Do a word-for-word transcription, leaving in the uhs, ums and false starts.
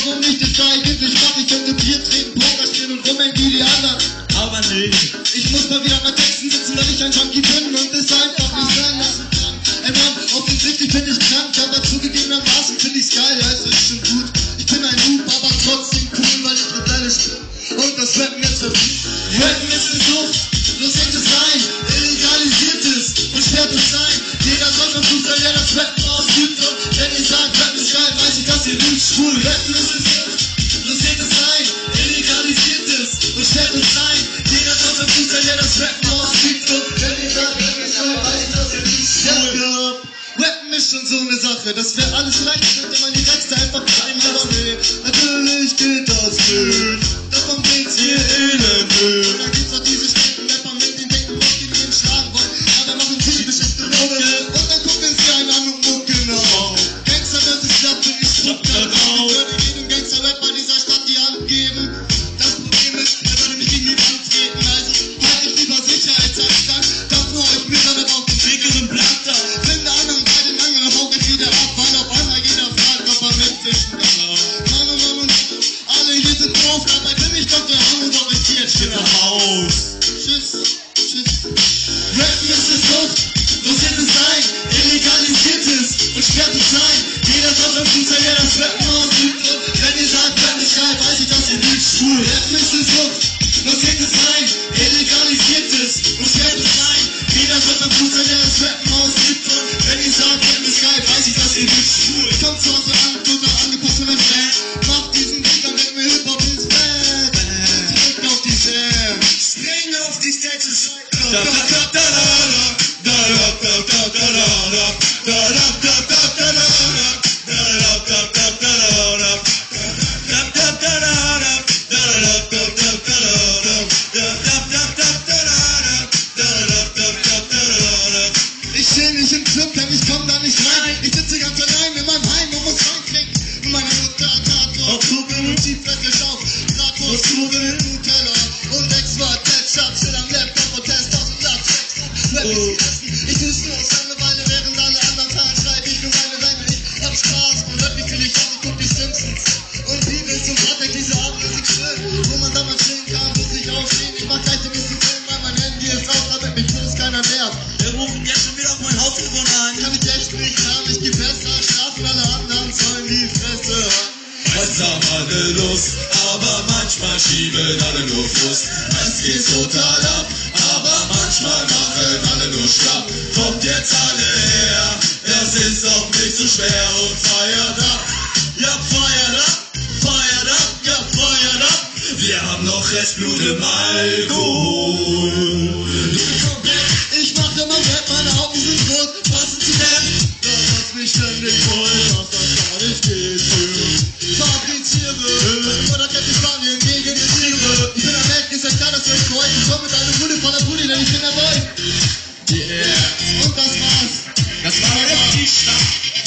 warum nicht das gleiche? Ich mach, ich könnte Bier trinken, Poker spielen und rumhängen wie die anderen. Aber nee, ich muss mal wieder an Texten sitzen, weil ich ein Junkie bin und es einfach nicht sein lassen kann. Ey Mann, offensichtlich bin ich krank, aber zugegebenermaßen finde ich's geil, ja, es ist schon gut. Ich bin ein Noob, aber trotzdem cool, weil ich rebellisch bin. Und das Rappen jetzt verbieten. Rappen ist eine Sucht, so sieht es sein, illegalisiert es und schwer zu sein. Jeder soll von Fußball, der das Rappen ausübt. Und wenn ihr sagt, Rappen ist geil, weiß ich, dass ihr nicht schwul. Rappen ist eine Sucht, so sieht es sein, illegalisiert es und schwer zu sein. Jeder soll von Fußball, der das Rappen ausübt. Und wenn ihr sagt, Rappen ist geil, weiß ich, dass ihr nicht schwul. Rappen ist schon so eine Sache, das wäre alles leicht, könnte man die Texte einfach schreiben, aber nee, natürlich geht das nicht, davon geht's hier in den Müll. Und dann gibt's auch diese Streckenrapper mit den dicken Rock, die den schlagen wollen, aber machen sie beschickte Mucke. Und dann gucken sie einen an und mucken auf. Gangster versus Klappe, ich spuck da drauf. Ich würde jedem Gangster-Rapper dieser Stadt die Hand geben. Das Problem ist, er würde mich gegen die Wand treten, also halt ich lieber Sicherheitsabstand, dafür euch mit dann auf den dickeren Blatt da. Finde anderen bei den anderen Augen wieder ab, weil auf einmal jeder fragt, ob er mitzischen kann. Mann, oh Mann, und alle hier sind drauf, dabei bin ich doch der Hammer, doch ich geh jetzt wieder raus. Tschüss, tschüss. Rappen ist es Sucht, so wird es sein, illegalisiert es und schwer zu sein. Jeder soll beim Fußball, der das Rappen ausübt. Und wenn ihr sagt, Rappen ist geil, weiß ich, dass ihr nicht schwul. Rappen ist es Sucht, so wird es sein, illegalisiert es und schwer zu sein. Jeder soll beim Fußball, der das Rappen ausübt. Und wenn ihr sagt, Rappen ist geil, weiß ich, dass ihr nicht schwul. Kommt zu Hause an, total angepasst von einem Fan. Macht diesen Beat, dann wird mir Hip-Hop ins Bett. Zurück auf die Jam. Spring auf die Stage. Da da da da da da da da da da da da da da ich chill nicht im Club, denn ich komm da nicht rein. Ich sitze ganz allein in meinem Heim und muss reinklicken. Und meine Mutter hat Hardcore, Kugeln und Tiefwäsche auf. Bratwurst, Kugeln, Nutella und extra Ketchup. Chill am Laptop und test aus und lach Sex und Rap ist essen. Ich tu's nur aus Langeweile, während alle anderen Feiern schreibe ich nur meine Reime. Ich hab Spaß und hört mich vielleicht an, ich guck die Simpsons. Und Beatles und Radek, diese Abendmusik schön. Wo man damals chillen kann, muss ich aufstehen. Ich mach gleich den nächsten Film, weil mein Handy ist aus, damit mich bloß keiner nervt. Wir rufen jetzt schon wieder auf mein Haustelefon an. Kann ich echt nicht haben, ich geh besser, schlafen alle anderen, sollen die Fresse haben. Es haben alle Lust, aber manchmal schieben alle nur Frust. Es geht total ab, aber manchmal machen alle nur schlapp. Kommt jetzt alle her, das ist doch nicht so schwer und feiert ab. Ja, feiert ab, feiert ab, ja, feiert ab. Wir haben noch Restblut im Alkohol. Ich mach immer Rap, meine Augen sind rot, passend zu dem, das was mich ständig holt, was das gar nicht geht. Fabriziere, oder kennt die Spanien gegen die Tiere. Ich bin am Held, ist ja klar, dass wir euch freuen. Ich komm mit einer Bude voller Brudi, denn ich bin der Boy. Yeah. Und das war's. Das war die Stadt.